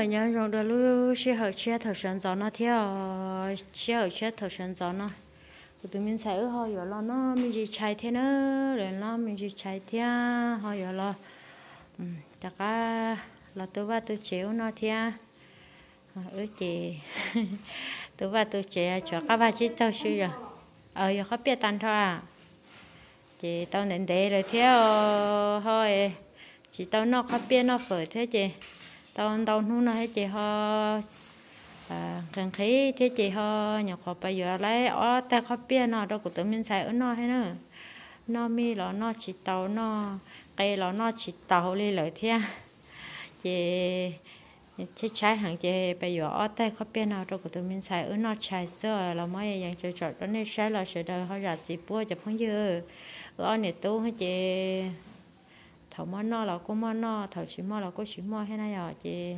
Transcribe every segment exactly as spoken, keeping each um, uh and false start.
hỏi nhá rồi đó lu xe hở xe thở sân gió nó theo xe hở xe thở sân gió nó tụi mình sẽ ở hồi giờ lo nó mình chỉ chạy thế nữa rồi nó mình chỉ chạy theo hồi giờ lo chắc là là tôi và tôi chịu nó theo ở chị tôi và tôi chịu cho các bà chị tao xưa rồi ở giờ có biết tan thôi à chị tao nên để rồi theo thôi chị tao nó có biết nó phở thế chị tao tao nu nó hết chị ho cần khí thế chị ho nhỏ khó bây giờ lấy ở ta có biết nó đâu của tụi mình xài ở nó hay nữa nó mi là nó chỉ tàu nó cây là nó chỉ tàu đi lợi thế chị chị trái hàng chị bây giờ ở ta có biết nào đâu của tụi mình xài ở nó trái sữa là mấy dạng chơi trò đó nên trái là sẽ đời họ ra chỉ bua chụp không dư ở này tu hết chị thầu món nó là có món nó thầu chỉ món là có chỉ món hay này rồi chị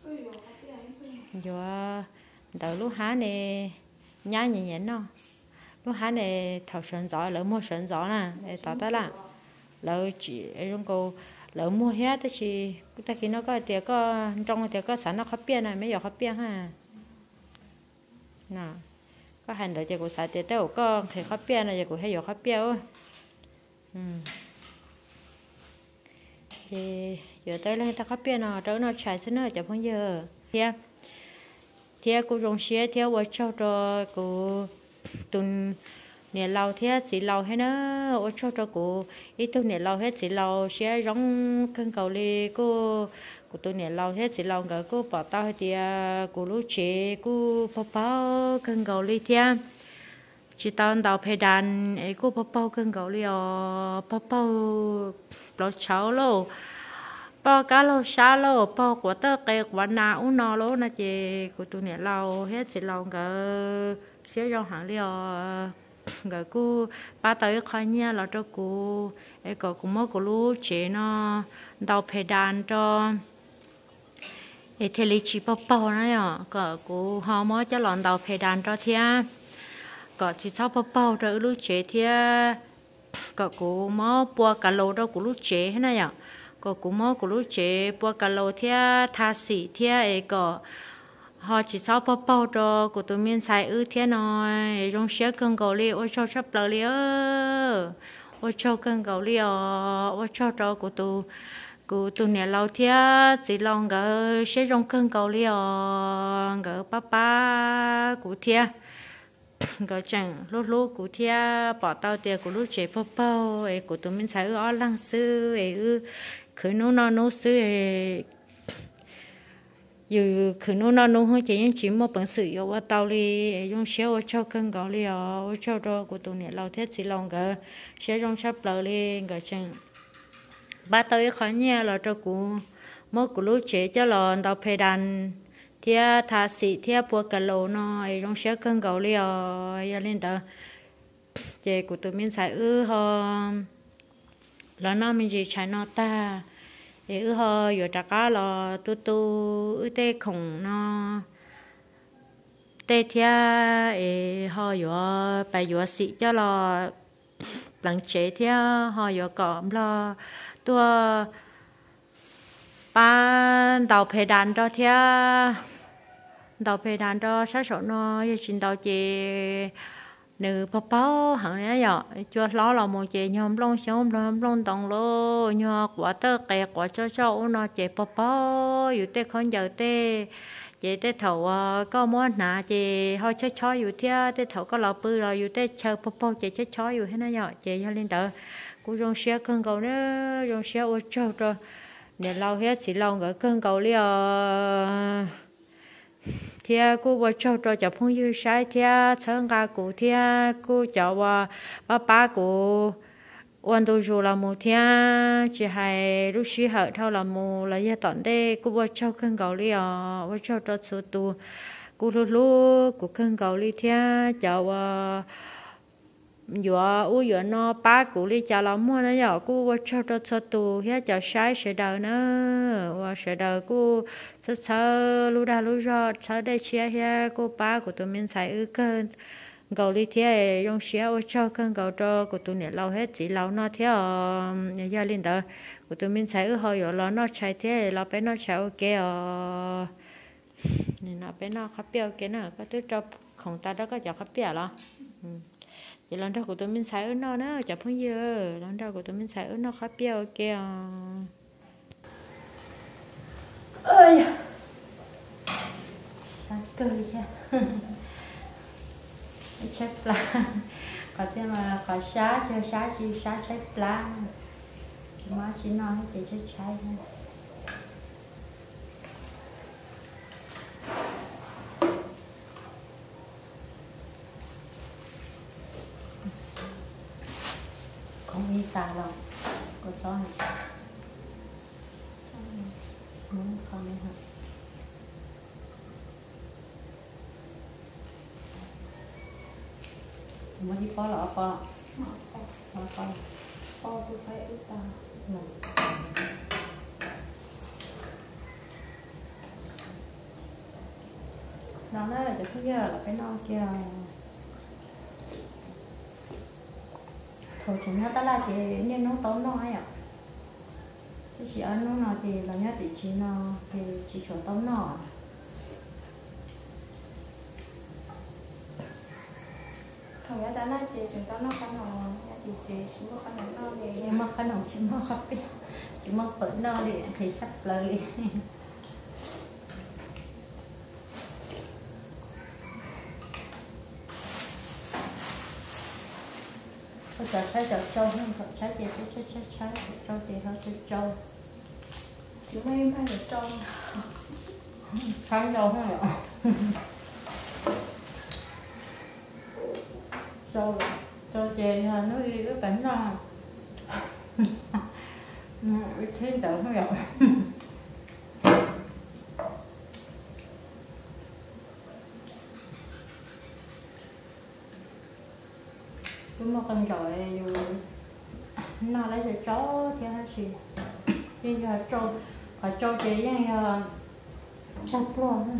giờ đầu lúc há này nhá nhẹ nhẹ nó lúc há này thầu sườn gió lỡ mua sườn gió nè để tao tới là lỡ chỉ trong cô lỡ mua hết thì chỉ ta kia nó có tiền có trong tiền có sẵn nó khó biên này mấy giờ khó biên ha nè có hành được cho cô xài tiền tao có thì khó biên này giờ cô hay giờ khó biên ơi thì giờ tới lên ta khó biên nào trở nó chạy xin nữa chả phong giờ thiệt thiệt cô rong xe thiệt ở châu cho cô tuần nè lâu thiệt chỉ lâu hết nữa ở châu cho cô ít tuần nè lâu hết chỉ lâu xe rong cân cầu li cô cô tuần nè lâu hết chỉ lâu cả cô bỏ tao thì cô lú chế cô bỏ bao cân cầu li thiệt chỉ tao đào phê đàn ấy cô bỏ bao cân cầu li ở bỏ bao lót cháu lô bao cá lô xa lô bao của tớ cây quả nào nó lô na chị của tụi này lâu hết chỉ lâu cả xé rau hàng liò cả cô ba tới khai nha là cho cô ấy có cũng mới có lú chế nó đào phê đàn cho ấy thế lý chỉ bao bao này à cả cô họ mới cho lòn đào phê đàn cho thia có chỉ sau bao bao cho lú chế thia có cô mới bua cả lô đâu của lú chế thế này à có cũng mò của lũ trẻ bua cà lô thia tha sĩ thia ấy có họ chỉ sau bao bao cho của tụi mình xài ư thia nói trong xe cân gạo li ôi cho sắp lỡ li ơ ôi cho cân gạo li ôi cho cho của tụi của tụi nhà lâu thia chỉ lòng gỡ xe trong cân gạo li gỡ ba ba của thia gỡ chẳng lúc lúc của thia bỏ tao tiền của lũ trẻ bao bao ấy của tụi mình xài ư ở lăng sư ấy ư khử nô nó nô sư dù khử nô nó nô hơi chỉ những chỉ một bản sự yêu tao đi dùng xéo ở cho cân gạo đi ở cho đó của tụi này lâu thế chỉ lòng cái xéo trong sắp lỡ đi cái chân ba tới khó nhẹ là cho cụ một cụ lúa chế cho là tao phê đàn thia thà sĩ thia bùa cả lô nó trong xéo cân gạo đi ở giờ lên đó chế của tụi mình xài ư ho là nó mình chỉ chạy nó ta để ư ho giờ trả cá là tu tu ư tê khổng nó tê thia ê ho giờ bài giờ xị cho là lăng chế thia ho giờ cọm là tua ba đầu phê đàn cho thia đầu phê đàn cho sát sổ nó giờ xin đầu chị nữ bao bao hàng này giờ cho lo là một chị nhom lông xóm nhom lông tòng lô nhọ quả tơ kẹt quả cho cho nó chị bao baoอยู่tê con giờ tê chị tê thầu có món nà chị hơi cho choอยู่thia tê thầu có lọ bự rồiอยู่tê chờ bao bao chị cho choอยู่thế này giờ chị cho lên tờ cô rong xe cân cầu nữa rong xe ô châu rồi để lâu hết chỉ lâu cái cân cầu li thia cô vợ cháu cho cháu phong yêu sai thia sơn gà cụ thia cô cháu và ba ba cô quan đồ dù là một thia chỉ hay lúc xí hở thao là một là gia tận đây cô vợ cháu cân gạo li à vợ cháu cho số tu cô lúc lúc cô cân gạo li thia cháu và vừa u vừa nó ba cụ li cháu là mua nó giờ cô vợ cháu cho số tu hết cháu sai sẽ đời nữa và sẽ đời cô sơ sơ lu đa lu rót sơ đây chia ha cô ba của tụi mình xài ư cơn gạo li thế用xe ô cho cơn gạo cho của tụi này lâu hết chỉ lâu nó thế nhà gia đình đó của tụi mình xài ư hồi rồi nó chạy thế lâu bé nó chạy ok nên nó bé nó khắp bèo cái nào có thứ cho không ta đó có chả khắp bèo lo vậy lần đầu của tôi mình xài ở nó nữa chả phong giờ lần đầu của tôi mình xài ở nó khắp bèo kia ơi sáng cơ đi ha chết là có thể mà có xá chơi xá chi xá chết là chỉ mà chỉ nói thì chết cháy không đi xa đâu có cho này muốn không đi hả muốn đi có lọ có có có Ô, tôi phải ướp ta. Nó nói là bây giờ là cái non kia thôi chúng ta là chỉ nên nó tốn nó ấy ạ chứ chỉ ăn nó nào thì là nhất thì chỉ nó thì chỉ chỗ tốn nó Thằng nhá ta nói chị chúng ta nó khăn hồng chị chị chỉ có khăn hồng nó thì nhưng mà cái nồng chỉ mà khóc đi chỉ mà phở nó thì thì sắp lời có chợ trái chợ trâu không chợ trái gì trái trái trái trái trâu thì hơi trái trâu chỉ mấy em phải được trông trái trâu không ạ trâu trâu chè nó đi cái cảnh nó thế đỡ không ạ chúng mà con rồi dù nó lấy cho chó thì hay gì bây giờ trâu phải trâu chè với sắp luôn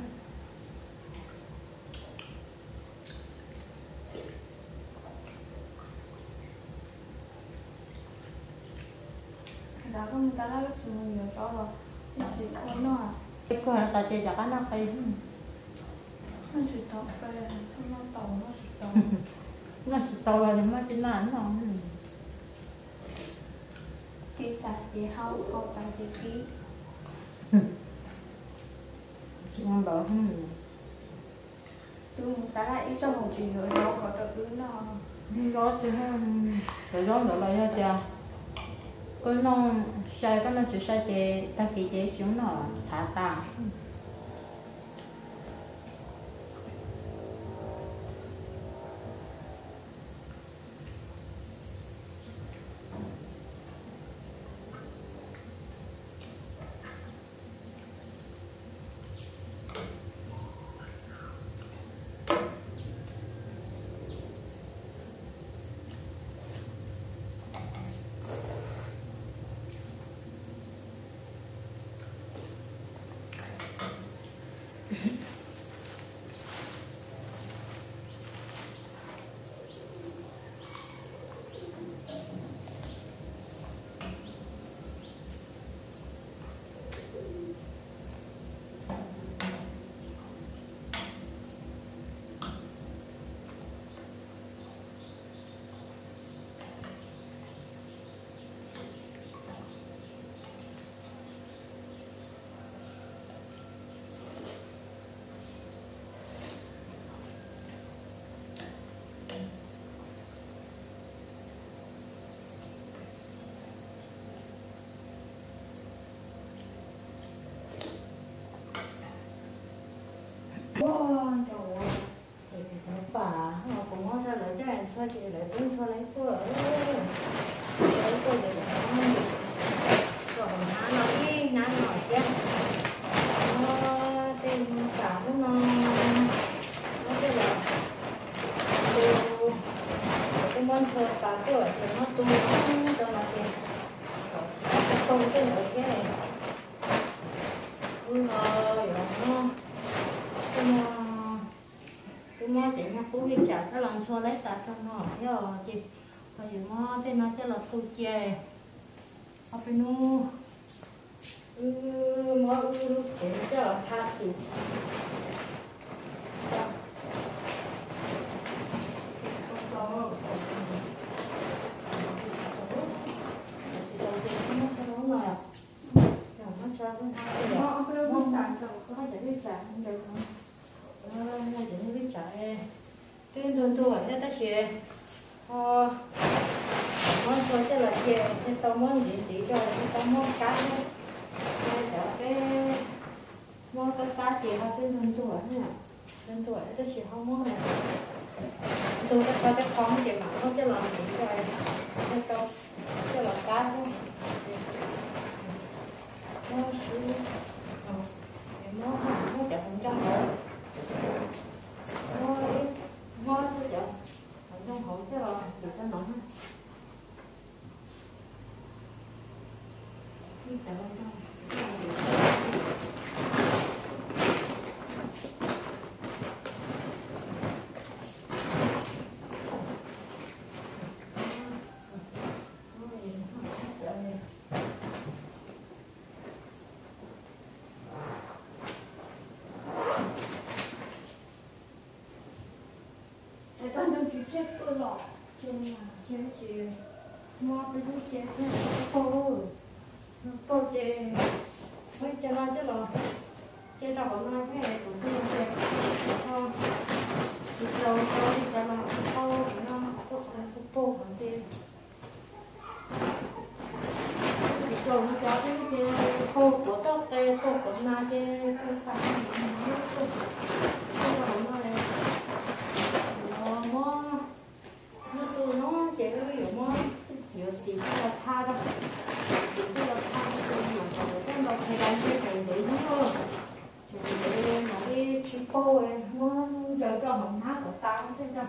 đã có người ta nói sự nhiều cho rồi chị có nó à cái cửa là ta chè chả có nó cây nó chỉ tao về nó tàu nó chỉ tàu nó chỉ to là nó chỉ là nó kỹ tài chị hao hao tài chị kỹ chị ăn bảo không chứ người ta lại ít trong một chị rồi đâu có được cứ nó đi đó chứ không rồi đó nữa là ra chả cái nó sai cái nó chỉ sai chè ta kỳ chè chúng nó xả ta wow trời ơi bà họ cũng ngon ra lại cho anh xoay chị lại đứng xoay lấy phở lấy phở để ăn rồi ná nói đi ná nói kia nó tên cả nó nó cái là tu cái món phở cả tuổi thì nó tu nó cho nó tiền cái công cái nữa cái này ui rồi nó cái cái món chị nó cũng biết chả nó làm cho lấy ta trong nó nhớ chị còn gì món thế nó sẽ là tu chè ở bên nu ừ món ừ để cho tha sự không được không ờ này chỉ biết chạy cái tuần tuổi thế ta sẽ ờ món thôi chứ là gì cái tao món gì chỉ cho cái tao món cá thôi cái cái món cái cá chỉ là cái tuần tuổi nè tuần tuổi ta sẽ không món này tôi cái coi cái con chị mà nó chứ làm chỉ cho cái tao chứ là cá thôi nó sẽ nó nó chặt phần trong hộ nó nó nó chặt phần trong hộ chứ rồi được cái nọ cái chặt phần trong chết tôi lọ trên là trên chị mua cái thứ chết này cô cô chị mấy cho nó chứ lọ trên đầu nó cái này cũng không chết thôi thì đầu tôi thì cho nó cô nó cô cô cô còn tiền thì đầu nó cho cái cái cô của tao tê cô của na cái cô phải nó cô cô nó này nó nó từ nó chỉ có ví dụ nó nhiều xịt là tha đâu xịt là tha cho nhiều còn cái đầu thì làm cái này để nó hơn thì để mà cái chim cô ấy nó giờ cho hồng hát của tao nó xem đâu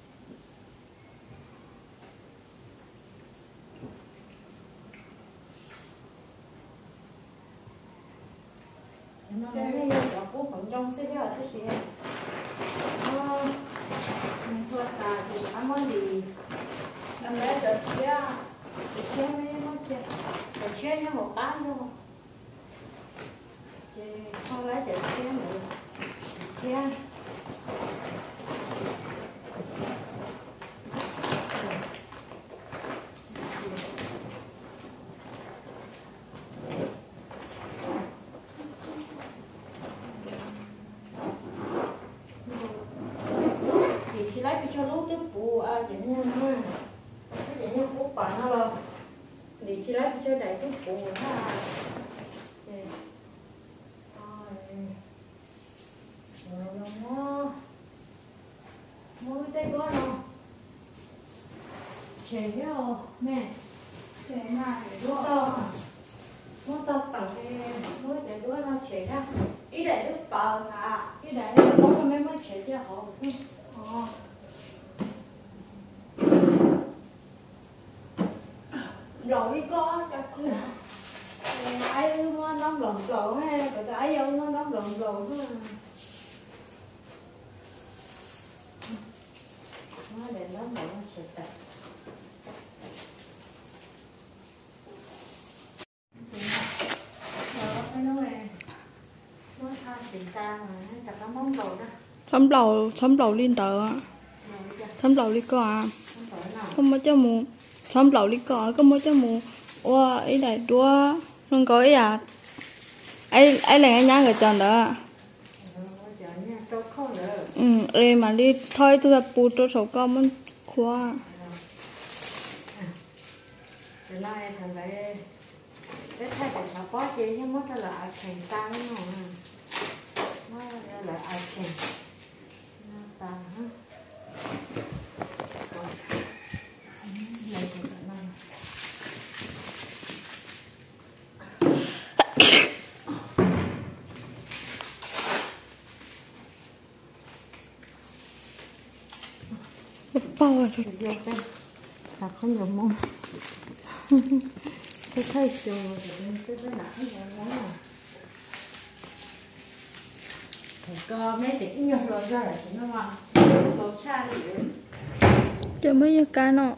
nó đấy giờ cố phần trong sẽ theo cái gì nó thôi ta thì ăn món gì làm lẽ được chứ được chứ mấy món chứ được chứ nhá một cái luôn thì không lấy được chứ nữa chứ cho lúc tiếp phụ à vậy nha ha vậy nha phụ bạn nó rồi để chị lấy cho đại tiếp phụ ha rồi nó mua tay có đâu chè nhau mẹ chè nào để đua to mua to tặng cái mua để đua nó chè ra ý để đứa tờ à ý để nó không mấy mấy chè cho họ ờ rồi có cái ai nó nóng lồng lộn hay cái cái đâu nó nóng lồng lộn đó nó để nó mở nó sẽ tạt rồi cái nó này nó tha xịn ta mà nó nó món đồ đó thấm lầu thấm lầu liên tờ á thấm lầu đi co à không có cho mù thấm lầu đi co có mới cho mù ô ấy này đua không có ấy à ấy ấy là ngay nhá người chọn đó ừ em mà đi thôi tôi là bù cho số con muốn khoa cái này thằng cái cái thay của cháu có gì nhưng mà nó là thành ta nó nó là ai thành nó ta hả này thì nó bao rồi được đây là không được mong cái thay chiều cái cái nặng cái món này có mấy cái nhiều rồi ra là nó mà lột xa đi cho mấy cái cá nọ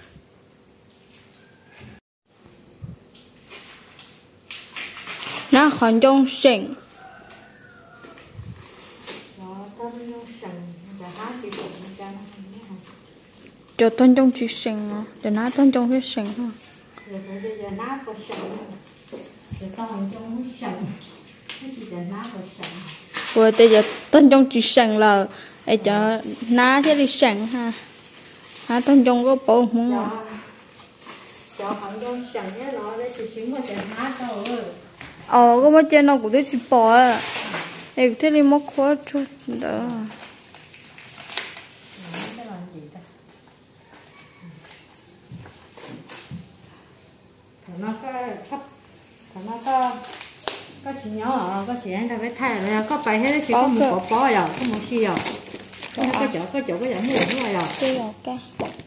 nó còn trong sình cho thân trong chỉ sình mà để nó thân trong cái sình thôi rồi bây giờ nát có sình rồi con trong cái sình cái gì để nát có sình vừa tới giờ tân trong chỉ sẵn là để cho ná thế đi sẵn ha ha tân trong có bộ không cho họ trong sẵn nhé nó để sử dụng một cái ná thôi ờ có mấy trên nó cũng tới chỉ bỏ à để thế đi mất quá chút đó nó có cấp nó có có chỉ nhỏ có chỉ anh ta phải thay rồi có phải hết chỉ có một bỏ bỏ rồi có một xì rồi có chỗ có chỗ có chỗ mua đúng rồi rồi ok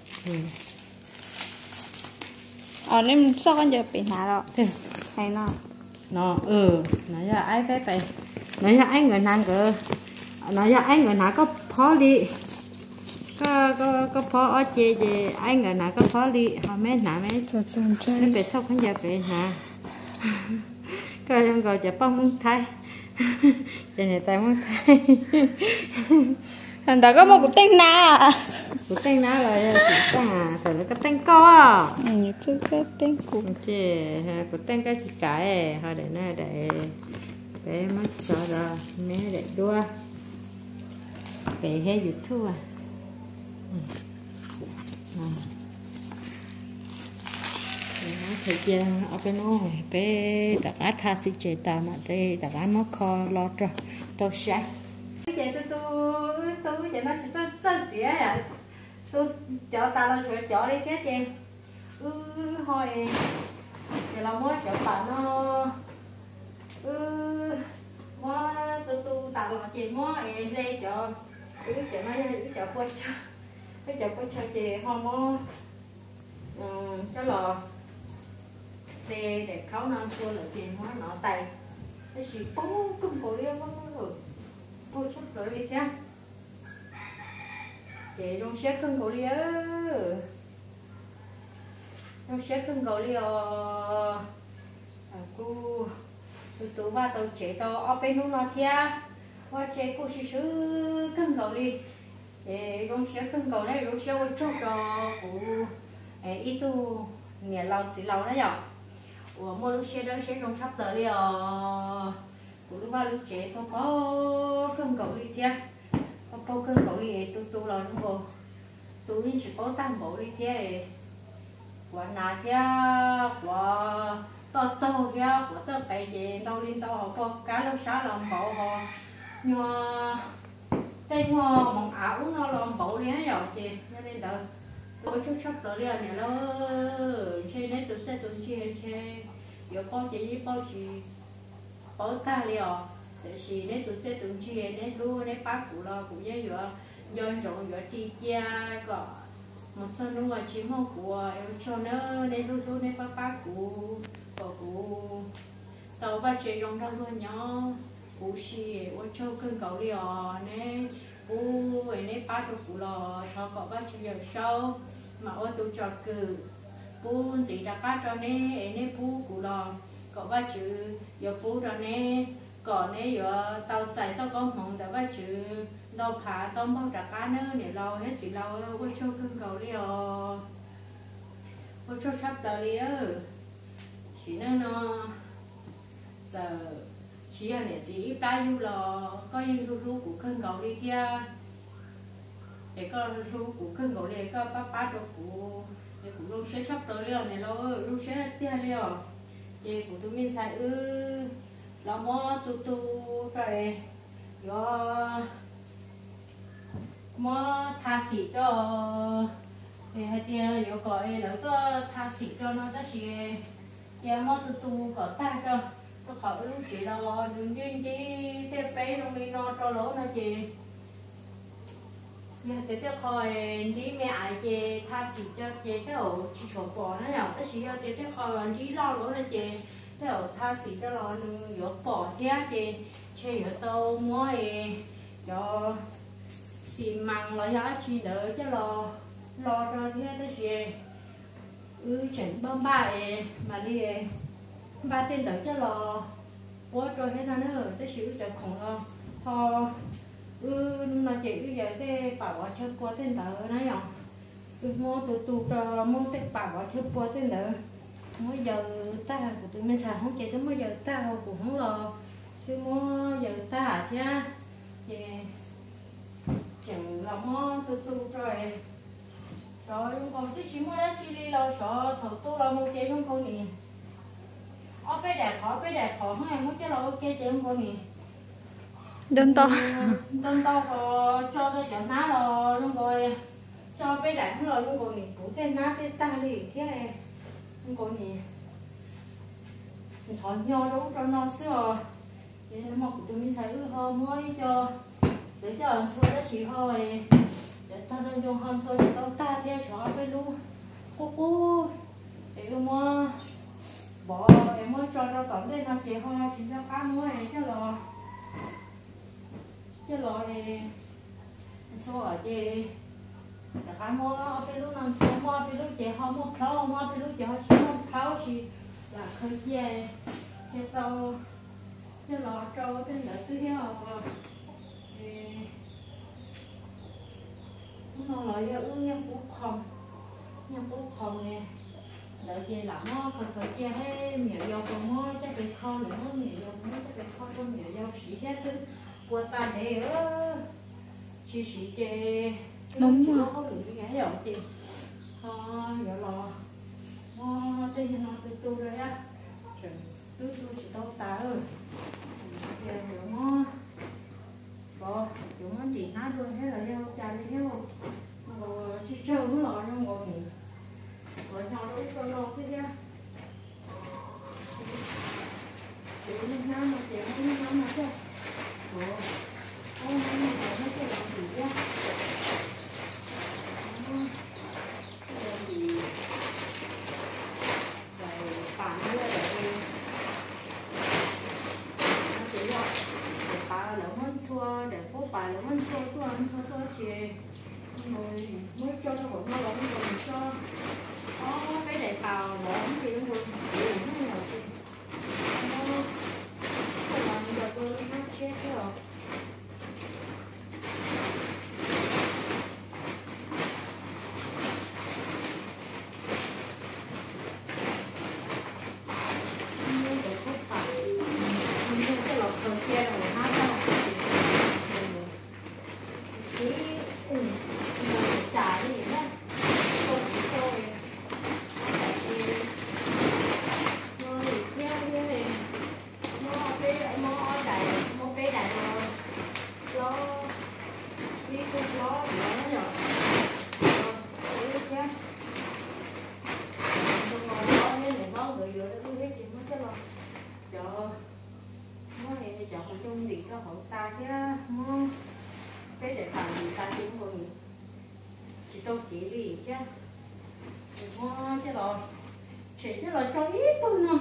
ờ nên sao con giờ bị nã rồi hay nó nó ừ nói là ai phải phải nói là anh người nàng cơ nói là anh người nàng có phó đi có có có phó ở chế chế anh người nàng có phó đi họ mấy nã mấy nó bị sốc không giờ bị nã coi em gọi chả bông muốn thay chị này tay muốn thay thằng ta có một cục tên na cục tên na rồi chị ta thằng nó có tên co ừ chứ cái tên cục chị cục tên cái chị cái họ để nó để để mất sợ rồi mẹ để đua về hay gì thua thời gian ở bên nó bé đặt át tha sĩ chế ta mà đây đặt át nó kho lo cho tôi sẽ cái gì tôi tôi tôi cái gì nó chỉ tôi chân tía à tôi cho ta lo chuyện cho đi cái chuyện ừ hồi giờ là mới cho bạn nó ừ mới tôi tôi tạo là chuyện mới em đây cho cái chuyện nó cái chuyện quay cho cái chuyện quay cho chị không có cái lò để để khấu non xua là tiền hóa nọ tay cái gì bố cưng cổ liêu nó rồi tôi sắp rồi đi chứ để trong xe cưng cổ liêu trong xe cưng cổ liêu cô tôi tôi ba tôi chế tôi ở bênนู้nọ thia qua chế cô xí xứ cưng cổ đi để trong xe cưng cổ này trong xe quay chốt cho cô ít tu nhà lâu chỉ lâu đó nhở của mua lúc xe đó sẽ trong sắp tới đi ờ của lúc ba lúc chế có có cơm cậu đi thia có có cơm cậu đi tu tu là đúng không tu chỉ có tăng bộ đi thia quả nà thia quả to to kia quả to cái gì đâu đi đâu họ có cá lâu sáu làm bộ họ nhưng mà tên họ bằng ảo nó làm bộ đi hết rồi chị nên đợi tôi chút sắp tới liền này lo chơi nên tôi sẽ tôi chơi chơi giờ có chỉ như bao chỉ bao ta liền để xí nên tôi sẽ tôi chơi nên luôn nên bác cụ lo cụ dễ dựa dân trộn dựa đi kia có một số đúng là chỉ một của em cho nó nên luôn luôn nên bác bác cụ có cụ tàu ba chơi trong đó luôn nhỏ cụ xí ở cho cơn cậu liền nên cụ ấy nên bác được cụ lo thọ có bác chỉ giờ sau mà ô tô cho cử bố gì đã bắt cho nè nè bố cụ lo có ba chữ giờ bố cho nè còn nè giờ tàu chạy cho con hồng đã ba chữ đâu phá tôm bao trả cá nữa để lo hết chỉ lo ô cho cưng cầu đi rồi ô cho sắp tới đi ơ chỉ nên nó giờ chỉ là để chỉ bao nhiêu là có những ru ru của cưng cầu đi kia để có ru của cưng cầu đi có bác bác đồ của để cũng luôn sẽ sắp tới rồi này lo luôn sẽ tia liền để cũng tụi mình xài ư lo mò tu tu rồi do mò tha xịt cho để hai tia có gọi là có tha xịt cho nó ta chỉ giờ mò tu tu có ta cho có khỏi lúc chỉ lo đừng duyên chỉ theo bé trong đi no cho lỗ nó chị giờ để cho khỏi đi mẹ ai chị tha xịt cho chị cái ổ chỉ số bỏ nó nhở cái gì để cho khỏi đi lo lỗ nó chị cái ổ tha xịt cho lo đừng dốt bỏ thế chị chơi ở đâu mua cho xì măng lo giá chi đỡ cho lo lo cho thế cái gì ừ chỉnh bơm ba mà đi ba tên đỡ cho lo quá rồi hết nó nữa cái xíu cho khổng lo thò ừ nó chỉ bây giờ cái bảo cho qua tên đỡ nó nhở từ mua từ từ cho mua tên bảo cho qua tên đỡ mỗi giờ ta của tụi mình xài không chạy tới mỗi giờ ta cũng không lo chứ mua giờ ta hả cha chè chẳng là mò tu tu rồi rồi không còn tí xíu mới đó chi đi lâu sợ thầu tu lâu mua chè không con nè ở cái đẹp họ cái đẹp họ không muốn cái lâu chè chè không con nè đơn to đơn to rồi cho tôi chọn ná rồi không rồi cho cái đẹp không rồi không còn nè cũng cái ná cái ta đi cái này không còn nè mình chọn nhau đâu cho nó xưa vậy nó mọc tụi mình xài ư ho mới cho để cho anh xôi đó chỉ thôi để ta đang dùng hơn xôi để tao ta theo chó với luôn cô cô để mà bỏ em mới cho tao tổng đây năm triệu hoa chỉ cho cá muối này chứ lò chứ lò thì xôi ở đây để cá muối nó với lúc năm xôi mua với lúc chị họ mua khâu mua với lúc chị họ chỉ mua khâu chỉ là khơi chè cho tao chứ lò trâu trên là xứ heo rồi nó lại ra uống nhau cũng không nhau cũng không nè đợi chè lắm á khởi khởi chè hay miệng dầu còn môi chắc bị kho nữa miệng dầu môi chắc bị kho trong miệng dầu xỉ hết thứ của ta để ở chỉ xỉ chè đúng rồi nó có được cái gái rồi chị ha giờ lò nó đây nó từ từ rồi á từ từ chỉ tao ta ơi giờ nó có chúng nó chỉ nói luôn thế là nhau cha đi theo rồi chỉ chơi cũng lo trong ngồi nghỉ rồi nhau đâu có lo xí ra chị nó nó chị nó nó nó chứ rồi ông nó nó nó cái làm gì chứ cái gì rồi phản nữa rồi nó chỉ lo bà lỡ mất xua để có bà lỡ mất xua tôi ăn xua tôi chè rồi mới cho nó một nó lỡ rồi cho có cái để vào bỏ thì nó được để nó là gì nó cái làm giờ tôi nó chết rồi cái để làm gì ta chứ không có chỉ tôi chỉ đi chứ hoa chứ rồi chỉ chứ rồi cho ít thôi nè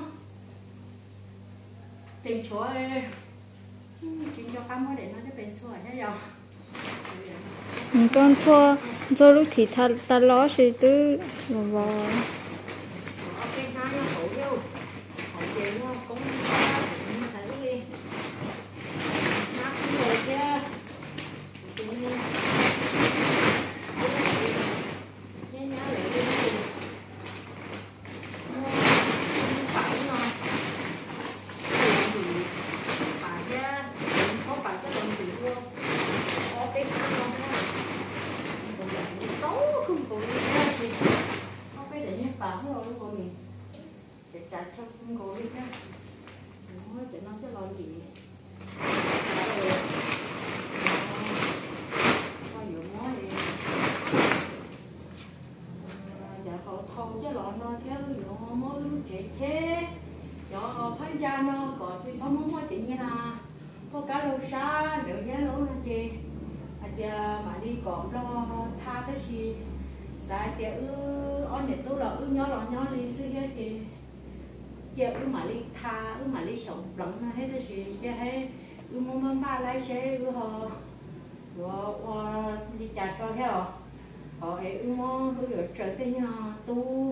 tình chúa ơi chính cho cá mới để nó cái bên chúa thế rồi con chua chua lúc thì ta ta lo gì tư vào cái hai nó khổ yêu khổ gì nó cũng sẽ đi nát rồi chứ có cá lâu xa được giá lỗ là gì giờ mà đi còn lo tha cái gì sai thì ư ông này tôi là ư nhỏ là nhỏ đi xưa cái gì giờ ư mà đi tha ư mà đi sống lẫn hết cái gì chứ hay ư mua mắm ba lấy xe ư họ rồi đi chặt cho theo họ ư mua ư ở trời cái nhà tu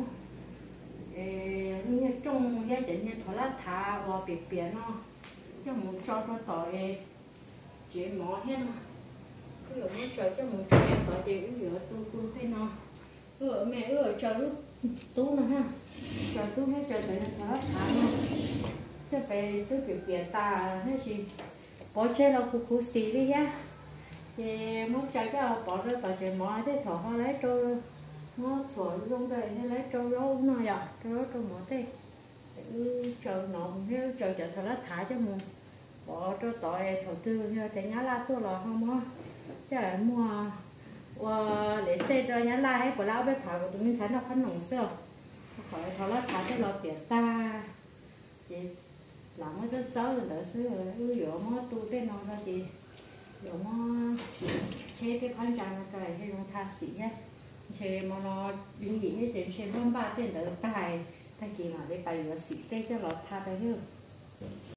như trong gia đình như thọ lá thà và biệt biệt nó cho một cho cho tội chị mỏ hết mà cứ ở mấy trời cho một cho tội chị cũng rửa tu tu thế nào cứ ở mẹ cứ ở trời lúc tu nè ha trời tu hết trời tại thọ lá thà nó chứ về tới biệt biệt ta hết gì bỏ chơi là khu khu xì đi nhá thì muốn chơi cái bỏ ra tao chơi mỏ thế thọ họ lấy trâu nó thổi luôn đây nó lấy trâu rau nó vậy trâu rau trâu mỏ thế chờ nó nếu chờ chờ thằng nó thả cho mình bỏ cho tỏi thầu tư như thế nhá la tôi là không có chả mua và để xe cho nhá la hay của lão bé thả của tụi mình sáng nó khăn nồng sữa khỏi thằng nó thả cho nó tiền ta thì làm nó rất cháu rồi đó xứ rồi ư dỗ nó tu trên nó ra thì dỗ nó chế cái khăn trắng cái hay nó tha xỉ nhé chế mà nó đứng gì hết trên xe bốn ba trên đó tài ta chỉ mà để bày và xỉ cái cho nó tha tới hơn